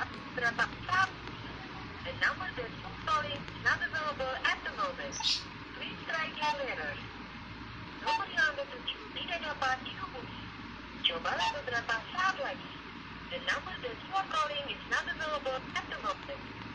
beberapa saat. The number that you're calling is not available at the moment. Please try again later. Nomor yang Anda tuju tidak dapat dihubungi. Cobalah beberapa saat lagi. The number that you are calling is not available at the moment.